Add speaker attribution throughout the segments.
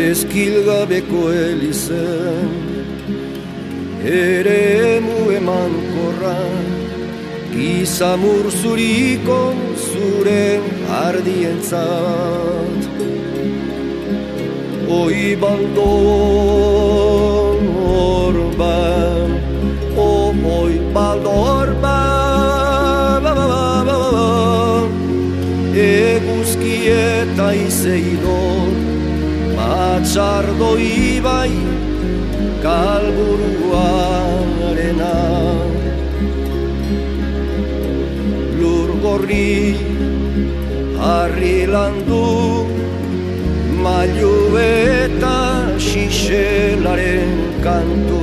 Speaker 1: ezkilgabeko elizen, eremu emankorra, gizamur zuriko zure ardientzat. Oi baldor ban, oi baldor ban, eguzki eta izeidor, matxardo ibai galburuarena. Lur gorri harri landu, mailu eta xixelaren kantu,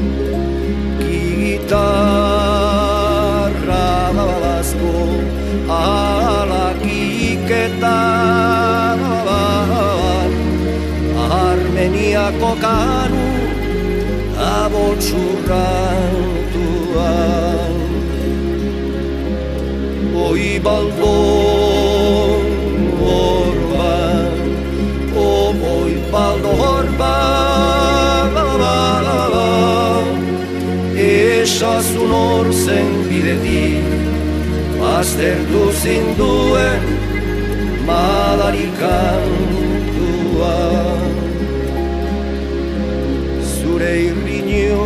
Speaker 1: gitarra babazko alakik eta Armeniako kanu abotxurrantuan. Oi baldor ban, oi baldor ban, esasun hor zen bidetik, baztertu zinduen madarikantua. Zure irriño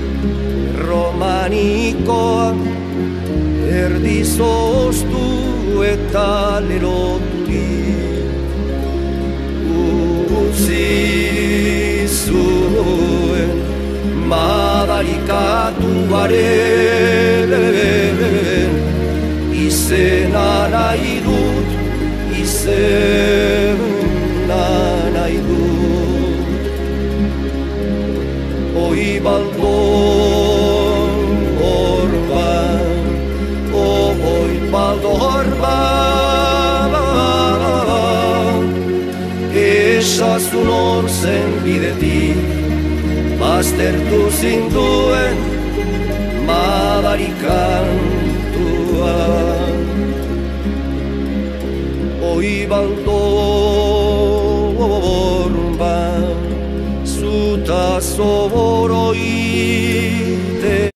Speaker 1: romanikoa, erdizoztu eta leroturik, utzi zuen madarikatuaren, izena nahi dut, izena nahi dut. Oi baldor ban, oi baldor ban, esasun hor zen bidetik, baztertu zinduen madarikantua. Oi baldor ban, zuta zoboroi